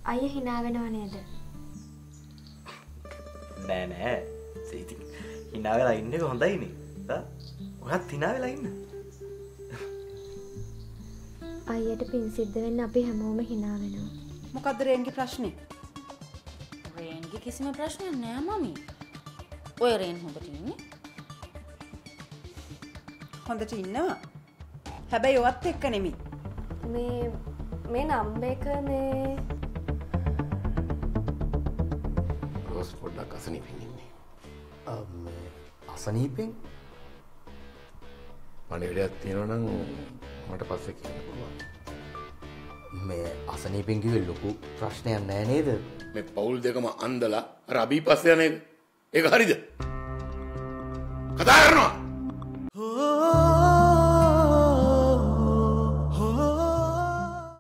අයියා hina වෙනව නේද? නෑ. ඉතින් hina වෙලා ඉන්න එක හොඳයිනේ. ඔයත් hina වෙලා ඉන්න. අයියට පින් සිද්ධ වෙන්න අපි හැමෝම hina වෙනවා. මොකද්ද රේන්ගේ ප්‍රශ්නේ? රේන්ගේ කිසිම ප්‍රශ්නයක් නෑ මමි. ඔය රේන් හොඳට ඉන්නේ. හොඳට ඉන්නවා. හැබැයි ඔවත් එක්ක නෙමෙයි. මේ නම් එක මේ රෝස් පොඩ්ඩක් අසනීපෙන් ඉන්නේ. අසනීපෙන්? පණිවිඩයක් තියෙනවා නම් මට පස්සේ කියන්න පුළුවන්. මේ අසනීපෙන් කිව්වේ ලොකු ප්‍රශ්නයක් නෑ නේද? මේ පවුල් දෙකම අන්දලා අර අභි පස්සේ යන එක. ඒක හරිද? කතා කරනවා.